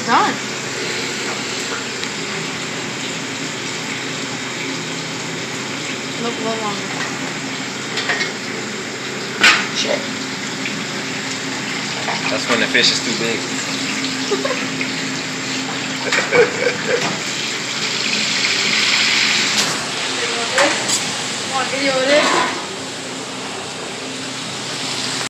done. Look a little longer. Shit. That's when the fish is too big. Want video of this?